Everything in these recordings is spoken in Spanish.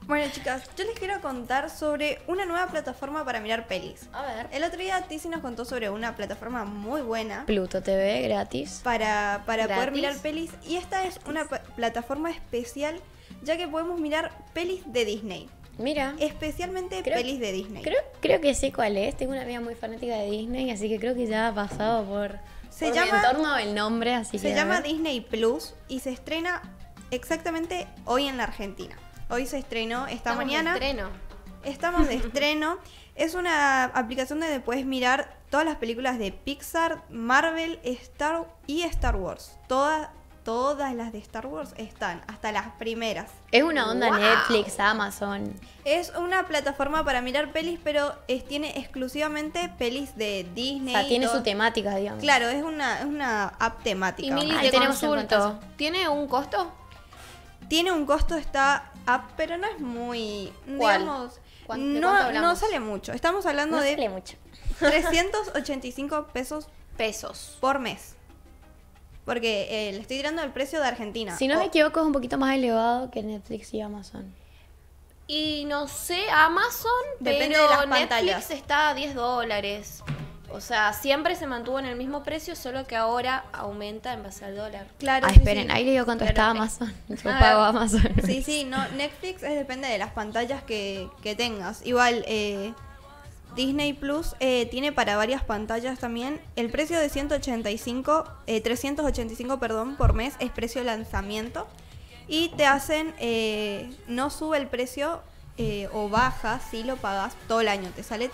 Bueno, chicas, yo les quiero contar sobre una nueva plataforma para mirar pelis. A ver. El otro día Tizi nos contó sobre una plataforma muy buena Pluto TV, gratis. para poder ¿Gratis? mirar pelis. Y esta es una plataforma especial, ya que podemos mirar pelis de Disney. Mira, Especialmente pelis de Disney. creo que sé cuál es. Tengo una amiga muy fanática de Disney, así que creo que ya ha pasado por mi entorno el nombre, así que Se a llama ver. Disney Plus y se estrena exactamente hoy en la Argentina. Hoy se estrenó esta mañana. Estamos de estreno. Es una aplicación donde puedes mirar todas las películas de Pixar, Marvel, Star Wars. Todas las de Star Wars están, hasta las primeras. Es una onda Wow. Netflix, Amazon. Es una plataforma para mirar pelis, pero tiene exclusivamente pelis de Disney. O sea, tiene todo. su temática, digamos. Claro, es una app temática. Y Mili, Ahí te tenemos en consulto. pantalla. ¿Tiene un costo? Tiene un costo esta app, pero no es muy... ¿Cuál? Digamos, ¿De cuánto no hablamos? sale mucho. Estamos hablando No de sale mucho. 385 pesos Pesos. por mes. Porque le estoy tirando el precio de Argentina. Si no me equivoco, es un poquito más elevado que Netflix y Amazon. Y no sé, Amazon, Depende pero de las Netflix pantallas. está a $10. O sea, siempre se mantuvo en el mismo precio, solo que ahora aumenta en base al dólar. Claro, Ah, sí, esperen, sí. ahí le digo cuánto Claro, está ok. Amazon. Yo A pago ver. Amazon. Sí, no, Netflix depende de las pantallas que tengas. Igual, Disney Plus tiene para varias pantallas también. El precio de 385, perdón, por mes es precio8lanzamiento. Y te hacen, no sube el precio o baja si lo pagas todo el año. Te sale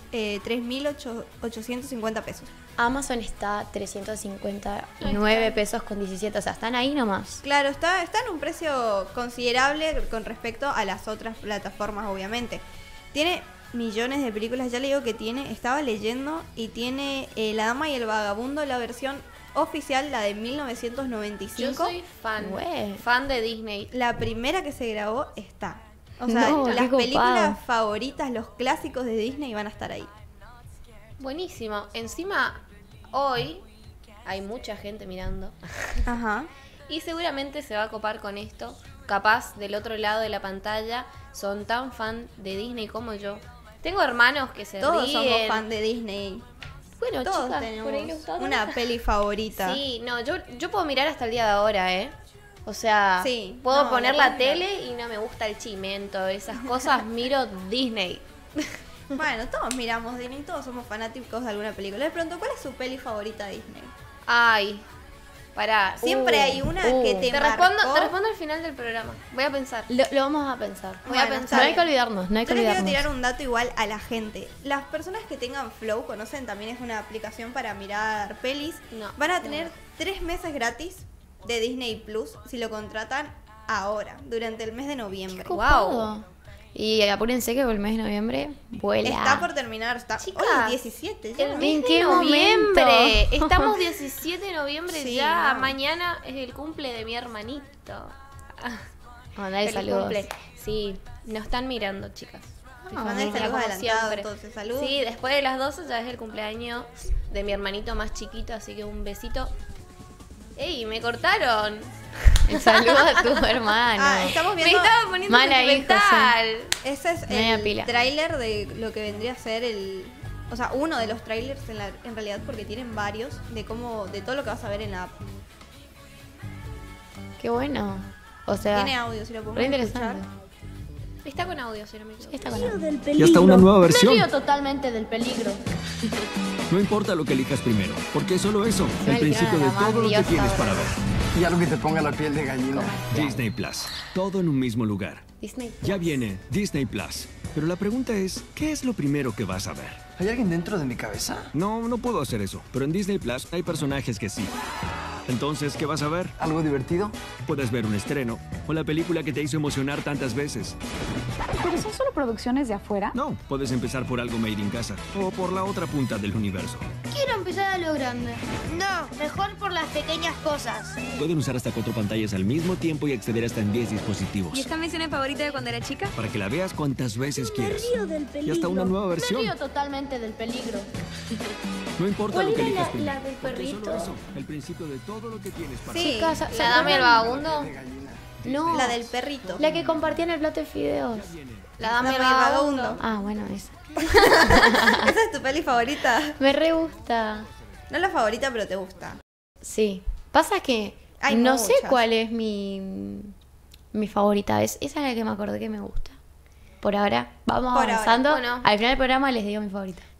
3.850 pesos. Amazon está 359 pesos con 17. O sea, están ahí nomás. Claro, está en un precio considerable con respecto a las otras plataformas, obviamente. Tiene millones de películas, ya le digo que tiene, estaba leyendo, y tiene La Dama y el Vagabundo, la versión oficial, la de 1995. Yo soy fan de Disney. La primera que se grabó está. O sea, No, qué las copado. películas favoritas, los clásicos de Disney van a estar ahí. Buenísimo. Encima, hoy hay mucha gente mirando. Ajá. Y seguramente se va a copar con esto. Capaz del otro lado de la pantalla son tan fan de Disney como yo. Tengo hermanos que se Todos ríen. somos fan de Disney. Bueno, Todos chicas, tenemos por ahí los una peli favorita. Sí, no, yo puedo mirar hasta el día de ahora, ¿eh? O sea, Sí, puedo no, poner la la puedes mirar. tele y no me gusta el chimento, esas cosas, miro Disney. Bueno, todos miramos Disney, todos somos fanáticos de alguna película. Les pregunto, ¿cuál es su peli favorita de Disney? Ay, pará. Siempre hay una que te Te marcó. respondo al final del programa. Voy a pensar. Lo vamos a pensar. Voy a Bueno, pensar. No hay que olvidarnos, no hay que Yo les quiero olvidarnos. tirar un dato igual a la gente. Las personas que tengan Flow, conocen, también es una aplicación para mirar pelis. No, Van a no. tener 3 meses gratis de Disney Plus si lo contratan ahora, durante el mes de noviembre. Copado. Y apúrense que el mes de noviembre vuela. Está por terminar, está Chicas, hoy es 17 ya. El ¿En mes de qué noviembre. momento? Estamos 17 de noviembre Sí, ya. no. Mañana es el cumple de mi hermanito. Mandale Feliz saludos. cumple. Sí, nos están mirando, chicas. Manda el Mira, saludo como adelantado, siempre. entonces, saludos. Sí, después de las 12 ya es el cumpleaños de mi hermanito más chiquito, así que un besito. ¡Ey, me cortaron! Saludos a tu hermano. Ah, estamos Me viendo. estaba poniendo Mala hija, sentimental. Ese es Media el pila. tráiler de lo que vendría a ser o sea, uno de los trailers en realidad, porque tienen varios de todo lo que vas a ver en la app. Qué bueno. O sea, Tiene audio, si lo re podemos escuchar. interesante. Está con audio, si no me equivoco. Está con algo. Y hasta una nueva Me versión. río totalmente del peligro. No importa lo que elijas primero, porque es solo eso, Se el me principio de eligieron a la todo lo que más tienes diosa. para ver. Y algo que te ponga la piel de gallina. Disney Plus, todo en un mismo lugar. Disney. Ya viene Disney Plus, pero la pregunta es, ¿qué es lo primero que vas a ver? ¿Hay alguien dentro de mi cabeza? No puedo hacer eso, pero en Disney Plus hay personajes que sí. Entonces, ¿qué vas a ver? ¿Algo divertido? Puedes ver un estreno o la película que te hizo emocionar tantas veces. ¿Pero son solo producciones de afuera? No, puedes empezar por algo made in casa o por la otra punta del universo. Quiero empezar a lo grande. No, mejor por las pequeñas cosas. Pueden usar hasta 4 pantallas al mismo tiempo y acceder hasta en 10 dispositivos. ¿Y esta mi escena favorita de cuando era chica? Para que la veas cuantas veces quieras. río del Y hasta una nueva Me versión. río totalmente del peligro. No importa ¿Cuál lo que era elijas la primero, del porque es perrito? solo eso, el principio de todo lo que tienes para Sí, Chicas, ¿La dama y el vagabundo? No. La del perrito. La que compartían el plato de fideos. La dama y el vagabundo. vagabundo. Ah, bueno, esa. ¿Esa es tu peli favorita? Me re gusta. No es la favorita, pero te gusta. Sí. Pasa que no sé cuál es mi favorita. Esa es la que me acordé que me gusta. Por ahora, vamos avanzando. Bueno. Al final del programa les digo mi favorita.